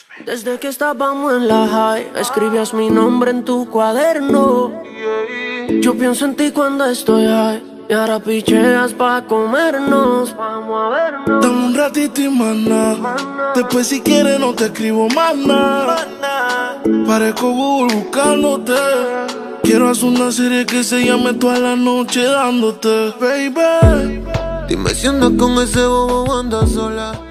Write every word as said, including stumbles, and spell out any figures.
Desde que estábamos en la high, escribías mi nombre en tu cuaderno. Yo pienso en ti cuando estoy high, y ahora picheas pa' comernos. Vamos a vernos. Dame un ratito y maná. Después si quieres no te escribo más nada. Parezco Google buscándote. Quiero hacer una serie que se llame Toda la noche dándote, baby. Dime si andas con ese bobo o andas sola.